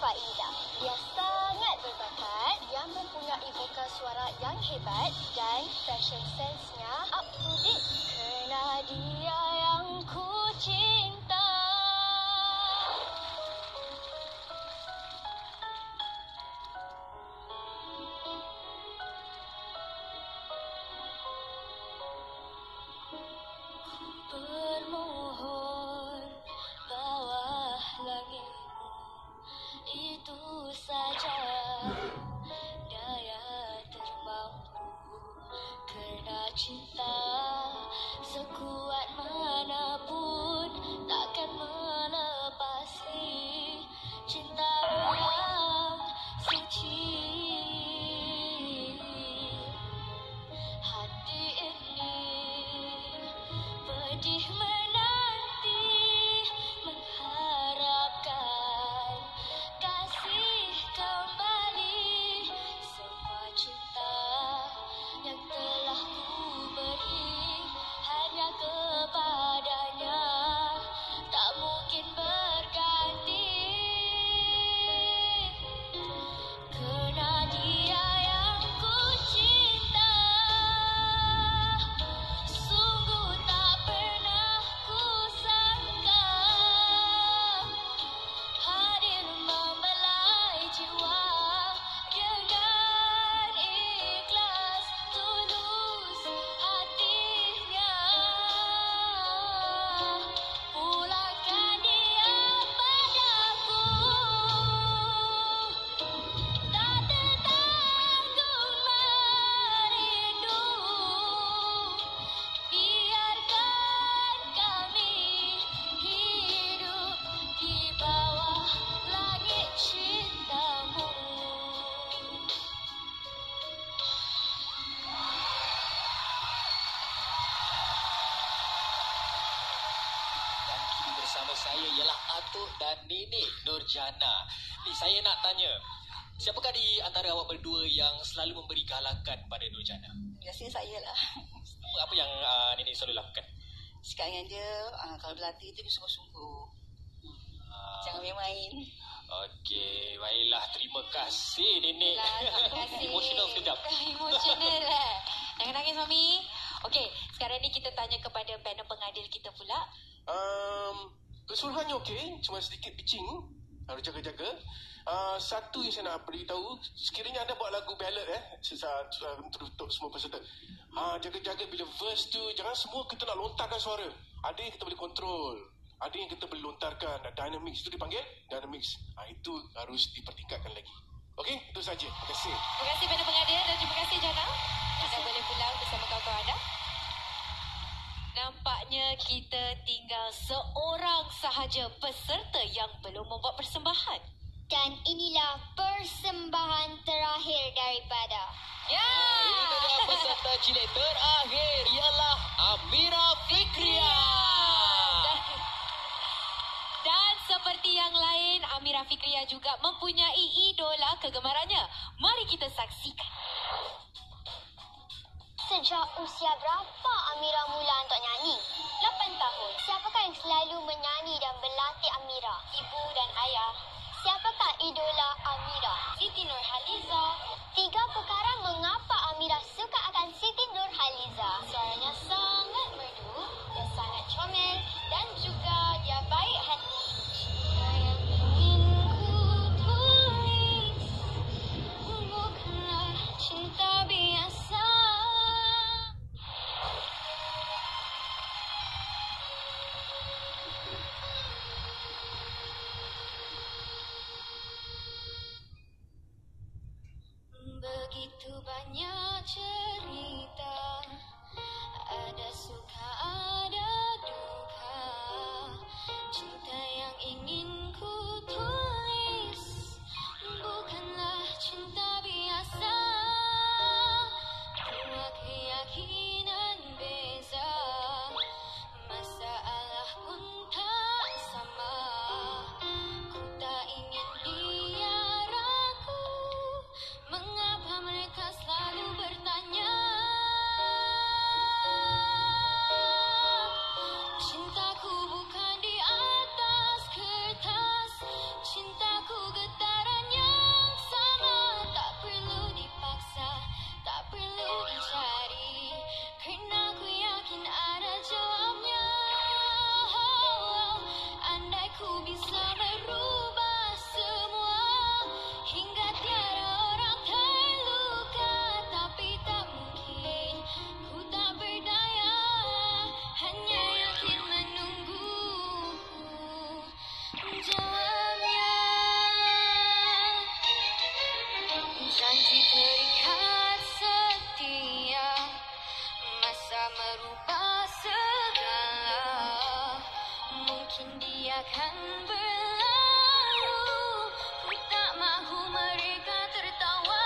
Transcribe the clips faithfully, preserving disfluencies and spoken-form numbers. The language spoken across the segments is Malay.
Faida. Dia sangat berbakat, dia mempunyai vokal suara yang hebat dan fashion sense-nya up to date. Kerana dia yang ku cinta. Bermohon bawah langitmu, itu saja daya termampu. Kerana cinta sekuat manapun takkan melepasi cinta yang suci. Hati ini pedih menanti, mengharapkan kasih kembali. Semua cinta yang telah ku beri hanya kepadanya tak mungkin berganti. Kerana dia yang ku cinta, sungguh tak pernah ku sangka hadir membelai jiwa dengan ikhlas tulus hatinya. Pulangkan dia padaku, tak tertanggung merindu. Biarkan kami hidup di bawah langit cintamu. Dan kini bersama saya ialah Atuk dan Nenek Nurjana. Ni saya nak tanya, siapakah di antara awak berdua yang selalu memberi galakan pada Nurjana? Biasanya saya lah. Apa, apa yang uh, Nenek selalu lakukan? Cakap dengan dia, uh, kalau berlatih tu dia sungguh-sungguh. Uh, Jangan main-main. Okey, baiklah. Terima kasih Nenek. Lah, terima kasih. Emosional sekejap. Emosional lah. Jangan nangis, Mami. Okey, sekarang ni kita tanya kepada panel pengadil kita pula. Um, keseluruhannya okey, cuma sedikit pitching. Harus jaga-jaga. Uh, satu yang saya nak beritahu, sekiranya anda buat lagu ballad eh, sesa- uh, untuk, untuk semua peserta. Uh, jaga-jaga bila verse tu, jangan semua kita nak lontarkan suara. Ada yang kita boleh kontrol. Ada yang kita boleh lontarkan. Dynamics itu dipanggil dynamics. Uh, itu harus dipertingkatkan lagi. Okey, itu saja. Terima kasih. Terima kasih panel pengadil dan terima kasih Jana. Anda boleh pulang bersama kawan-kawan anda. Nampaknya kita tinggal seorang sahaja peserta yang belum membuat persembahan. Dan inilah persembahan terakhir daripada Ya! Ini dia peserta cilik terakhir ialah Amira Fikria. Dan, dan seperti yang lain, Amira Fikria juga mempunyai idola kegemarannya. Mari kita saksikan. Sejak usia berapa Amira mula untuk nyanyi? lapan tahun. Siapakah yang selalu menyanyi dan berlatih Amira? Ibu dan ayah. Siapakah idola Amira? Siti Nurhaliza. Tiga perkara mengapa Amira suka akan Siti Nurhaliza. Suaranya sangat merdu, dia sangat comel dan juga dia baik hati. Cinta yang ingin ku tulis bukanlah cinta biasa. Begitu banyak cerita, ada suka, ada duka. Cinta yang ingin ku tulis bukanlah cinta biasa. Dua keyakinan beza, masalah pun tak sama. Ku tak ingin dia ragu. Mengapa mereka selalu bertanya? akan merubah segala. Mungkin dia akan berlalu. Ku tak mahu mereka tertawa.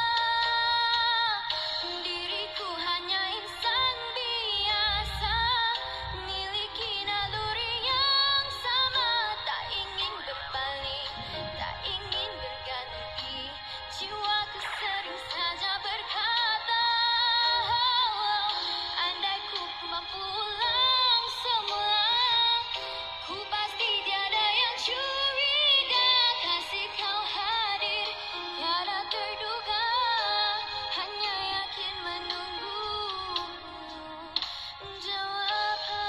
Diriku hanya insan biasa, miliki naluri yang sama. Tak ingin berbalik, tak ingin berganti. Jiwaku sering saja berkata, andai ku mampu ulang semula, ku pasti tiada yang curiga. Kasih kau hadir, tiada terduga, hanya yakin menunggu jawaban.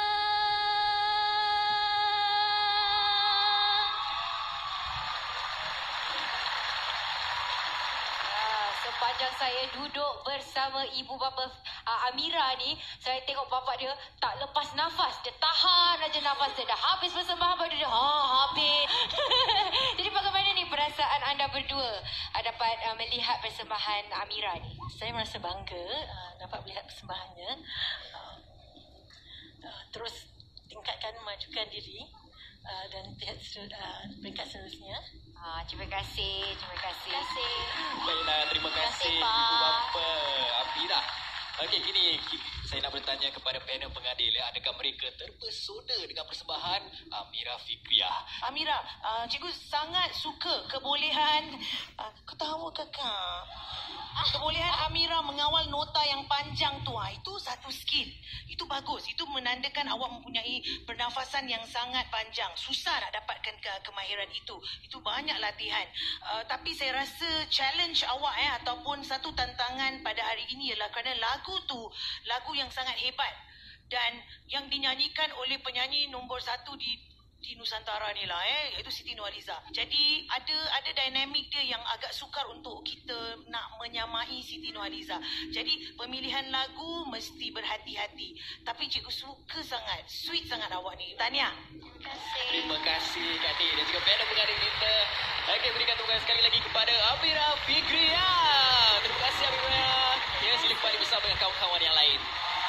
Ah, sepanjang saya duduk bersama ibu bapa uh, Amira ni, saya tengok bapa dia tak lepas nafas. Dia tahan aja nafas dia. Dah habis persembahan baru dia, ha, habis. Jadi bagaimana ni perasaan anda berdua uh, dapat uh, melihat persembahan Amira ni? Saya merasa bangga uh, dapat melihat persembahannya. Uh, uh, terus tingkatkan, majukan diri uh, dan lihat uh, peringkat seterusnya. Ah, terima kasih, terima kasih. Terima kasih. Baiklah, terima kasih kasih, Ibu Pak. Bapa Amira. Okey, gini saya nak bertanya kepada panel pengadil, ya, adakah mereka terpesona dengan persembahan Amira Fikriyah? Amira, uh, cikgu sangat suka kebolehan, uh, ketawa kakak. Kebolehan Amira mengawal nota yang panjang tu, ah, itu satu skill. Itu bagus. Itu menandakan awak mempunyai pernafasan yang sangat panjang. Susah nak dapatkan ke kemahiran itu. Itu banyak latihan. Uh, tapi saya rasa challenge awak eh ataupun satu tantangan pada hari ini ialah kerana lagu tu lagu yang sangat hebat dan yang dinyanyikan oleh penyanyi nombor satu di di Nusantara ni lah, eh, iaitu Siti Nurhaliza. Jadi ada ada dinamik dia yang agak sukar untuk kita nak menyamai Siti Nurhaliza. Jadi pemilihan lagu mesti berhati-hati. Tapi cikgu suka sangat, sweet sangat awak ni. Tahniah. Terima kasih. Terima kasih Kak Dik dan juga panel pengadil kita. Okey, berikan tepuk tangan sekali lagi kepada Amira Fikriyah. Terima kasih Amira. Ya, sila kembali bersama dengan kawan-kawan yang lain.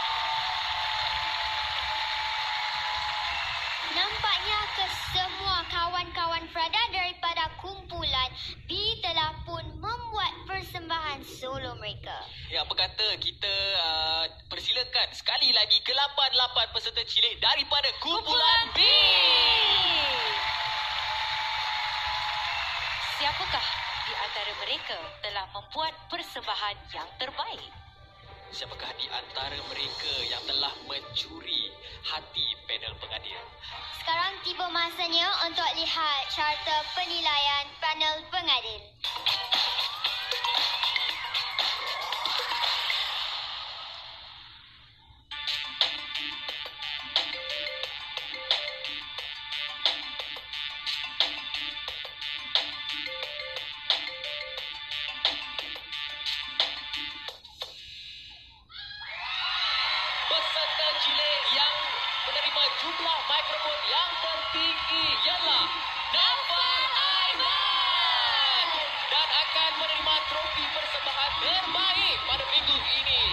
Nampaknya kesemua kawan-kawan Prada daripada kumpulan B telah pun membuat persembahan solo mereka. Ya, apa kata kita uh, persilakan sekali lagi ke lapan lapan peserta cilik daripada kumpulan B. Siapakah di antara mereka telah membuat persembahan yang terbaik? Siapakah di antara mereka yang telah mencuri hati panel pengadil? Sekarang tiba masanya untuk lihat carta penilaian panel pengadil. Peserta cilik yang menerima jumlah mikrofon yang tertinggi ialah Nafal Aiman dan akan menerima trofi persembahan terbaik pada minggu ini.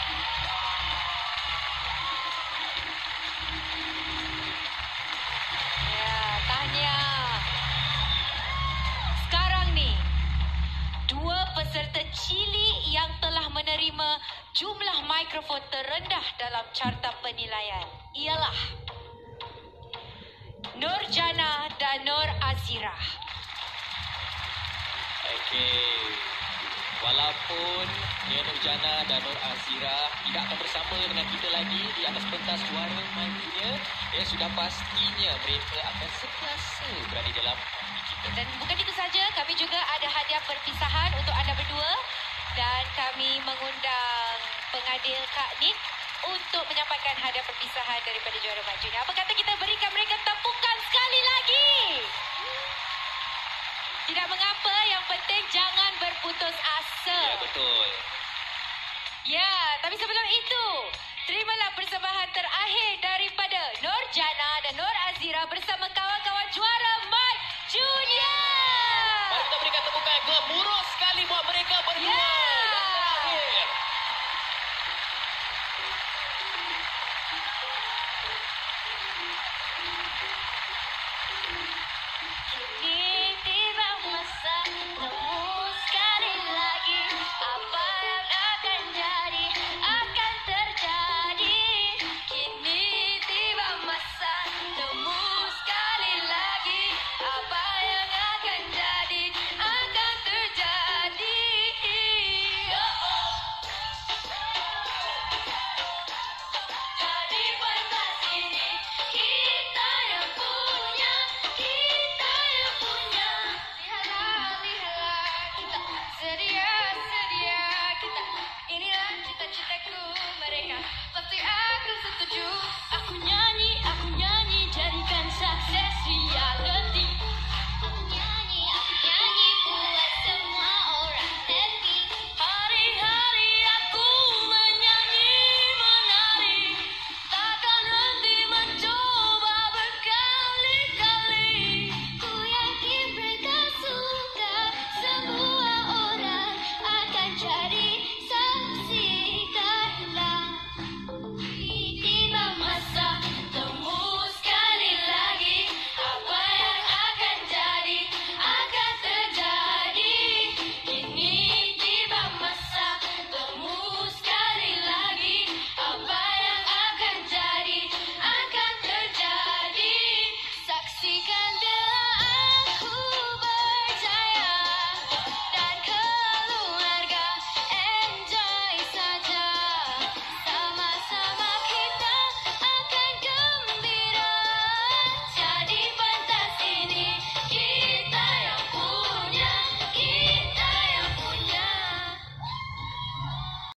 Ya, tahniah. Sekarang ni, dua peserta cilik yang telah menerima jumlah mikrofon terendah dalam carta penilaian ialah Nurjana dan Nur Azira. Okey. Walaupun ya, Nurjana dan Nur Azira tidak akan bersama dengan kita lagi di atas pentas suara mandinya, ya, sudah pastinya mereka akan sentiasa berada dalam hati kita. Dan bukan itu saja, kami juga ada hadiah perpisahan untuk anda berdua. Dan kami mengundang pengadil Kak Nik untuk menyampaikan hadiah perpisahan daripada juara maju ni. Apa kata kita berikan mereka tepukan sekali lagi? Tidak mengapa, yang penting jangan berputus asa. Ya, betul. Ya, tapi sebelum itu, terimalah persembahan terakhir daripada Nurjana dan Nur Azira bersama kawan-kawan juara